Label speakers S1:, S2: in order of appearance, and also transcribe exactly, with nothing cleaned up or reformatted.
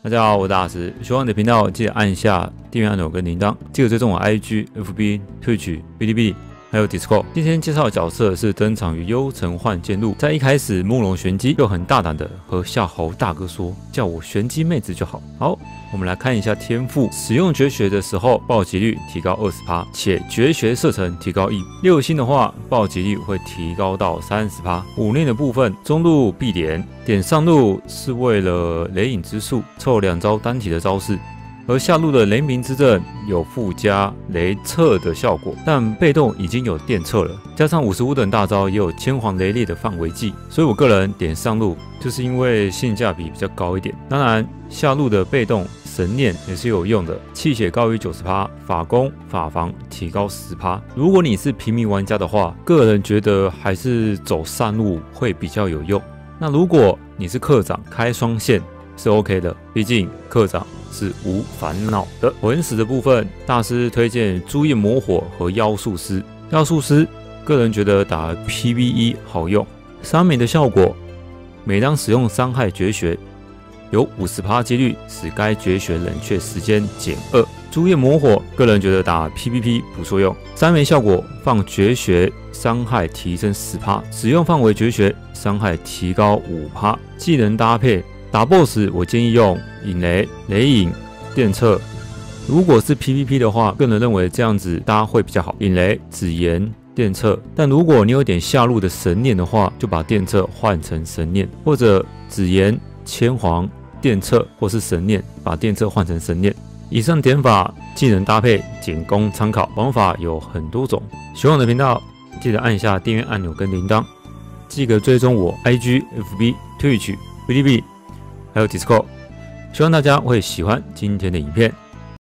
S1: 大家好，我是大师。喜欢我的频道，记得按一下订阅按钮跟铃铛，记得追踪我 I G、F B、Twitch、哔哩哔哩还有 Discord。今天介绍的角色是登场于幽城幻剑录，在一开始慕容玄机就很大胆的和夏侯大哥说，叫我玄机妹子就好。好，我们来看一下天赋，使用绝学的时候暴击率提高 百分之二十， 且绝学射程提高一。六星的话，暴击率会提高到 百分之三十。五令的部分，中路必点，点上路是为了雷影之术凑两招单体的招式。而下路的雷鸣之阵有附加雷掣的效果，但被动已经有电掣了，加上五十五等大招也有千黄雷烈的范围技，所以我个人点上路就是因为性价比比较高一点。当然，下路的被动神念也是有用的，气血高于 百分之九十， 法攻法防提高 百分之十。如果你是平民玩家的话，个人觉得还是走上路会比较有用。那如果你是课长开双线是 OK 的，毕竟课长是无烦恼的。魂石的部分，大师推荐朱焰魔火和妖术师。妖术师个人觉得打 P V E 好用，伤美的效果，每当使用伤害绝学，有 百分之五十 几率使该绝学冷却时间减二。朱焰魔火个人觉得打 P V P 不错用，三枚效果放绝学伤害提升 百分之十， 使用范围绝学伤害提高 百分之五， 技能搭配。打 BOSS 我建议用引雷、雷影、电掣。如果是 P V P 的话，个人认为这样子搭会比较好。引雷、紫炎、电掣。但如果你有点下路的神念的话，就把电掣换成神念，或者紫炎、千黄、电掣或是神念，把电掣换成神念。以上点法技能搭配仅供参考，方法有很多种。喜欢我的频道，记得按一下订阅按钮跟铃铛，记得追踪我 I G、F B、Twitch、哔哩哔哩。还有 Discord， 希望大家会喜欢今天的影片。